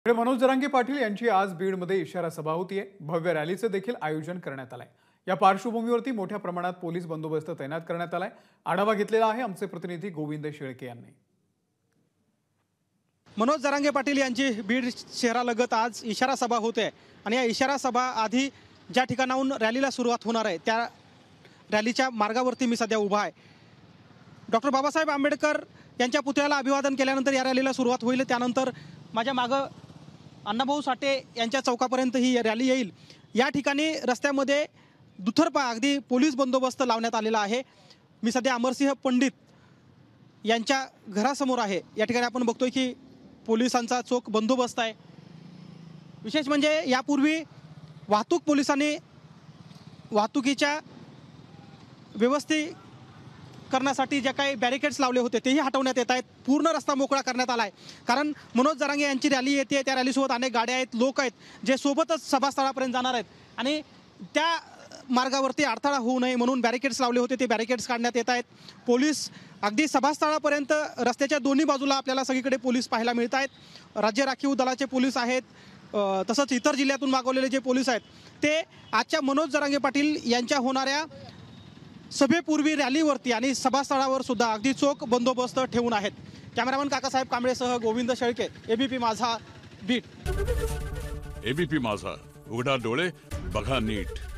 मनोज जरांगे पाटील यांची आज बीडमध्ये इशारा सभा होतीये। भव्य रॅलीचे देखील आयोजन करण्यात आलंय। या पार्श्वभूमीवरती मोठ्या प्रमाणात पोलीस बंदोबस्त तैनात करण्यात आलाय। आढावा घेतलेला आहे आमचे प्रतिनिधी गोविंद शेळके यांनी। मनोज जरांगे पाटील यांची बीड शहरालगत आज इशारा सभा होते आणि या इशारा सभा आधी ज्या ठिकाणाहून रॅलीला सुरुवात होणार आहे त्या रॅलीच्या मार्गावरती मी सध्या उभा आहे। डॉक्टर बाबासाहेब आंबेडकर यांच्या पुतळ्याला अभिवादन केल्यानंतर या रॅलीला सुरुवात होईल। त्यानंतर माझ्या मागं अण्णाभाऊ साठे यांच्या चौकापर्यंत ही रॅली येईल। या ठिकाणी रस्त्यामध्ये दुतर्फा अगदी पोलीस बंदोबस्त लावण्यात आलेला आहे। मी सध्या अमरसिंह पंडित यांच्या घरासमोर आहे। या ठिकाणी आपण बघतोय की पोलिसांचा चोख बंदोबस्त आहे। विशेष म्हणजे यापूर्वी वाहतूक पोलिसांनी वाहतुकीच्या व्यवस्थीकरणासाठी जे काही बॅरिकेड्स लावले होते तेही हटवण्यात येत आहेत। पूर्ण रस्ता मोकळा करण्यात आला आहे, कारण मनोज जरांगे यांची रॅली येते। त्या रॅलीसोबत अनेक गाड्या आहेत, लोक आहेत जे सोबतच सभास्थळापर्यंत जाणार आहेत आणि त्या मार्गावरती अडथळा होऊ नये म्हणून बॅरिकेड्स लावले होते ते बॅरिकेड्स काढण्यात येत आहेत। पोलीस अगदी सभास्थळापर्यंत रस्त्याच्या दोन्ही बाजूला आपल्याला सगळीकडे पोलीस पाहायला मिळत आहेत। राज्य राखीव दलाचे पोलीस आहेत, तसंच इतर जिल्ह्यातून मागवलेले जे पोलीस आहेत ते आजच्या मनोज जरांगे पाटील यांच्या होणाऱ्या सभेपूर्वी रॅलीवरती आणि सभास्थळावर सुद्धा अगदी चोख बंदोबस्त ठेवून आहेत। कॅमेरामन काकासाहेब कांबळेसह गोविंद शेळके, एबीपी माझा, बीड। एबीपी माझा, उघडा डोळे बघा नीट।